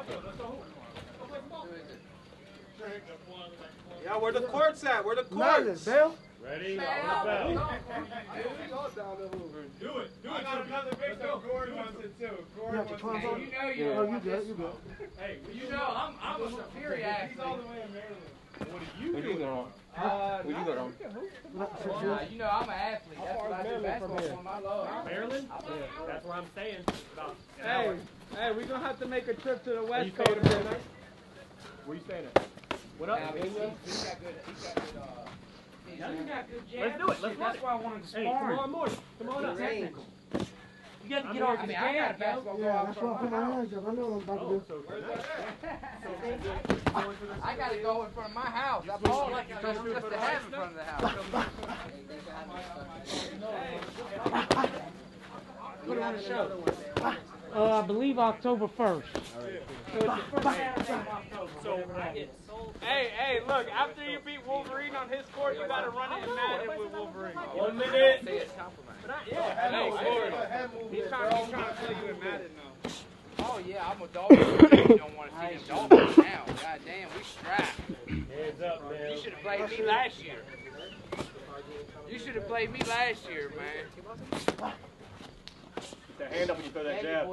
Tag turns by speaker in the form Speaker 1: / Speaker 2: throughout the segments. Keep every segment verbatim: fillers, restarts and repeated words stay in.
Speaker 1: Yeah, where the courts at? Where the courts?
Speaker 2: Bill?
Speaker 3: Ready?
Speaker 4: Do
Speaker 3: On
Speaker 4: it.
Speaker 3: Do it. I got another big go. Guero wants it too. Guero wants it too.
Speaker 4: Hey, you know you.
Speaker 2: Oh, you good? You good?
Speaker 3: Hey,
Speaker 4: You know I'm I'm a superior athlete.
Speaker 3: he's all the way in Maryland. What are you
Speaker 5: Where you
Speaker 3: doing?
Speaker 5: going?
Speaker 4: Uh,
Speaker 5: Where you going?
Speaker 4: Nah, you know I'm an athlete. That's what I do. Basketball for my love.
Speaker 3: Maryland? Yeah, that's where I'm staying. About an
Speaker 1: Hey,
Speaker 3: hour.
Speaker 1: hey, we're gonna have to make a trip to the
Speaker 3: Are
Speaker 1: West
Speaker 3: you
Speaker 1: Coast.
Speaker 3: staying in Maryland? Where you staying at? What up?
Speaker 4: Now, he's, he's got good. He's got good. Uh, he's got good jab.
Speaker 3: Let's do it. Let's
Speaker 4: That's
Speaker 3: run
Speaker 4: why I wanted to
Speaker 3: Hey,
Speaker 4: spar.
Speaker 3: tomorrow morning. Come on up.
Speaker 4: Technical.
Speaker 6: You got to get
Speaker 3: I'm
Speaker 6: off
Speaker 4: I
Speaker 6: the
Speaker 4: mean, I got a
Speaker 6: jab, yo.
Speaker 4: basketball go
Speaker 2: Yeah,
Speaker 4: out
Speaker 2: that's
Speaker 4: from
Speaker 2: why I put
Speaker 4: my
Speaker 2: my
Speaker 4: house.
Speaker 2: hands up. I know what I'm about to
Speaker 3: Oh,
Speaker 2: do.
Speaker 3: so where's that?
Speaker 4: I got to go in front of my house. I bought it just, just to have in front of the house.
Speaker 6: Put it on the show. Uh, I believe October first. So it's the first Saturday of October.
Speaker 3: So,
Speaker 1: Hey, hey, look, after you beat Wolverine on his court, you gotta run it in Madden with Wolverine.
Speaker 3: one minute.
Speaker 4: Say it's compliment.
Speaker 1: Yeah, hey, Corey. He's trying, he's trying to play you in Madden now.
Speaker 4: Oh yeah, I'm a Dolphin. You don't want to see them Dolphins now. God damn, we strapped.
Speaker 3: Hands up, man.
Speaker 4: You should have played me last year. You should have played me last year, man.
Speaker 3: Put that hand up when you throw that jab.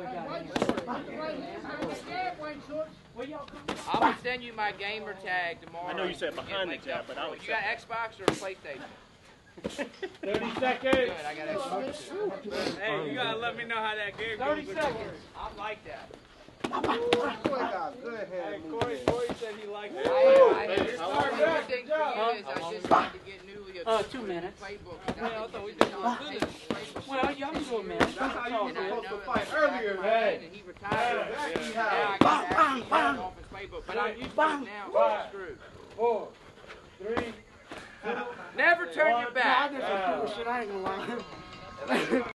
Speaker 4: I'm gonna send you my gamer tag tomorrow.
Speaker 3: I know you said behind the
Speaker 4: Make
Speaker 3: jab,
Speaker 4: up
Speaker 3: but
Speaker 4: for
Speaker 3: I
Speaker 4: it.
Speaker 3: would
Speaker 4: You got Xbox or PlayStation?
Speaker 3: thirty seconds.
Speaker 4: Good, I got Xbox.
Speaker 1: Hey, you gotta let me know how that game goes.
Speaker 4: thirty seconds. I like that.
Speaker 1: Hey, Corey, Corey said he liked it.
Speaker 4: I, I, I, the only thing for you is I just had to get newly a
Speaker 6: Uh, two minutes.
Speaker 4: playbook.
Speaker 1: Yeah, I thought we did all good.
Speaker 6: Well, y'all can do a minute.
Speaker 3: That's how you were
Speaker 4: And I
Speaker 3: supposed
Speaker 4: know
Speaker 3: to
Speaker 4: it
Speaker 3: fight
Speaker 4: like the
Speaker 3: earlier,
Speaker 4: back of my
Speaker 3: man.
Speaker 4: hand, and he retired.
Speaker 3: Yeah.
Speaker 4: Now I got to actually have off his playbook. But I'm used to it now, so I'm screwed.
Speaker 3: Four, three,
Speaker 4: Never turn your
Speaker 2: I
Speaker 4: back.
Speaker 2: did some cool shit. I ain't gonna lie.